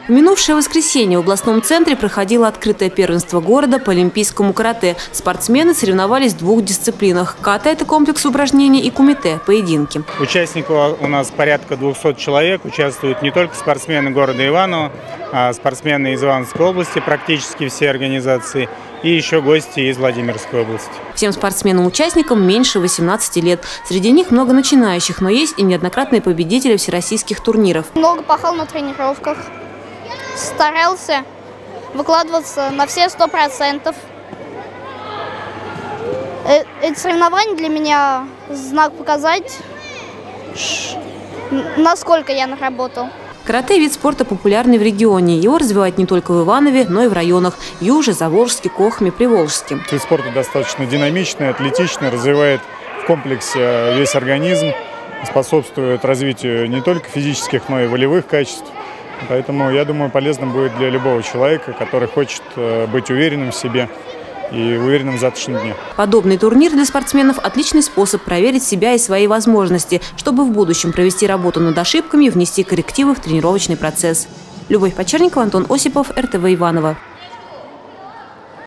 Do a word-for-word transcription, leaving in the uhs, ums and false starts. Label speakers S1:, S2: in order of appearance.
S1: В минувшее воскресенье в областном центре проходило открытое первенство города по олимпийскому карате. Спортсмены соревновались в двух дисциплинах. Ката – это комплекс упражнений, и кумите – поединки.
S2: Участников у нас порядка двухсот человек. Участвуют не только спортсмены города Иваново, а спортсмены из Ивановской области, практически все организации, и еще гости из Владимирской области.
S1: Всем спортсменам-участникам меньше восемнадцати лет. Среди них много начинающих, но есть и неоднократные победители всероссийских турниров.
S3: Много пахал на тренировках. Старался выкладываться на все сто процентов. Эти соревнования для меня знак показать, насколько я наработал.
S1: Карате – вид спорта популярный в регионе. Его развивают не только в Иванове, но и в районах Юже, Заволжске, Кохме, Приволжске.
S4: Вид спорта достаточно динамичный, атлетичный, развивает в комплексе весь организм, способствует развитию не только физических, но и волевых качеств. Поэтому, я думаю, полезным будет для любого человека, который хочет быть уверенным в себе и уверенным в завтрашнем дне.
S1: Подобный турнир для спортсменов – отличный способ проверить себя и свои возможности, чтобы в будущем провести работу над ошибками и внести коррективы в тренировочный процесс. Любовь Почерникова, Антон Осипов, эр тэ вэ Иваново.